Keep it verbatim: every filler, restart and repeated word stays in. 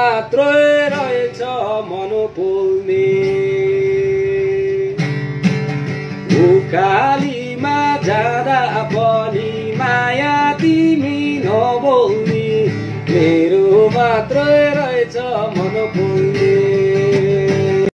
मात्रै रहेछ मन पोल्ने उकालीमा जाँदा पनि माया तिमी नबोल्ने मेरो मात्रै रहेछ मन पोल्ने